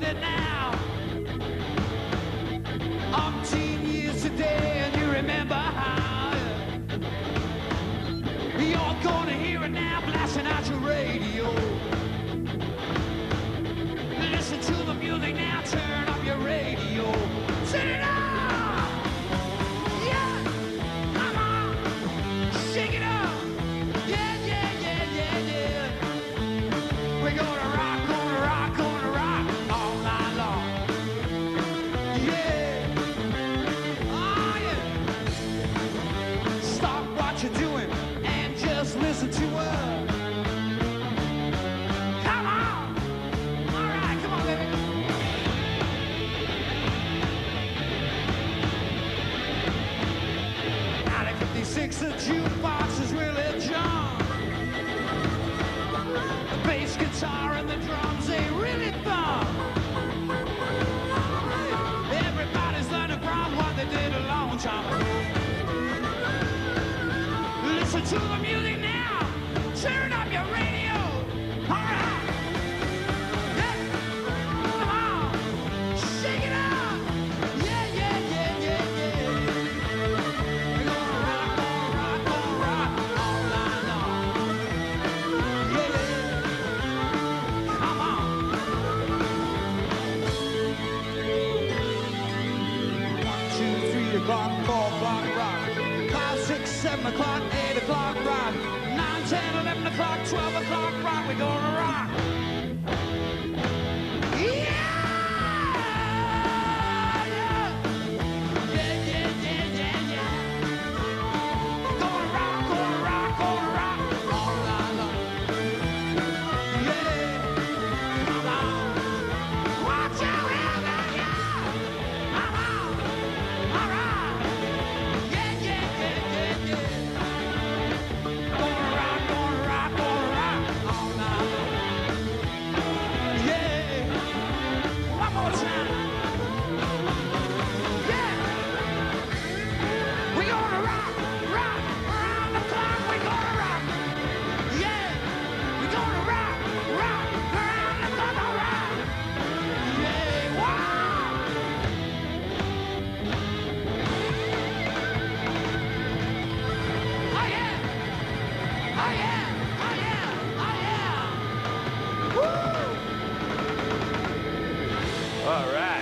it now. Umpteen years today, and you remember how. You're gonna hear it now, blasting out your radio. Listen to the music now, turn up your radio. Turn it up! Yeah! Come on! Shake it up! Yeah, yeah, yeah, yeah, yeah. We're gonna rock, gonna rock, gonna rock all night long. Yeah! Oh, yeah! Stop what you're doing and just listen to us. Come on! All right, come on, baby. Out of 56, the jukebox is really John. The bass guitar and the drums, they really thump. Everybody's learning from what they did a long time ago. Listen to the music now. Turn up your radio. All right. Yeah. Come on. Shake it up. Yeah, yeah, yeah, yeah, yeah. We're gonna rock, gonna rock, gonna rock all night long. Yeah. Come on. 1, 2, 3 o'clock, 4 o'clock, rock. 5, 6, 7 o'clock, 8 o'clock, rock. 9, 10, 11 o'clock, 12 o'clock, rock. We're gonna rock. Yeah! Yeah! Yeah, yeah, yeah, yeah, yeah. Gonna rock, gonna rock, gonna rock all night long. Yeah! Come on. Watch out, yeah! Come on. All right. Yeah, yeah, yeah, yeah, yeah. Gonna rock, gonna rock, gonna rock all night long. Yeah. One more time. Yeah. We gonna rock, rock around the clock. We gonna rock. Yeah. We gonna rock, rock around the clock. All right. Yeah. Wow. Oh yeah. Oh yeah. Oh yeah. Oh yeah. Woo. All right.